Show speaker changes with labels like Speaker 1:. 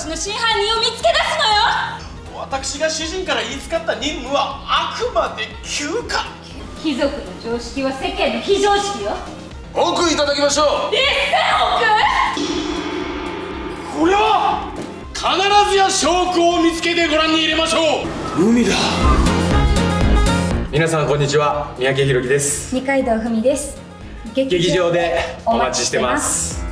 Speaker 1: 私の真犯人を見つけ出すのよ。
Speaker 2: 私が主人から言いつかった任務はあくまで休暇。
Speaker 1: 貴族の常識は世間の非常識よ。
Speaker 3: 奥いただきましょう。
Speaker 1: 1000億。
Speaker 2: これは
Speaker 3: 必ずや証拠を見つけてご覧に入れましょう。海だ。
Speaker 4: 皆さんこんにちは、三宅宏樹です。
Speaker 1: 二階堂ふみです。
Speaker 4: 劇場でお待ちしてます。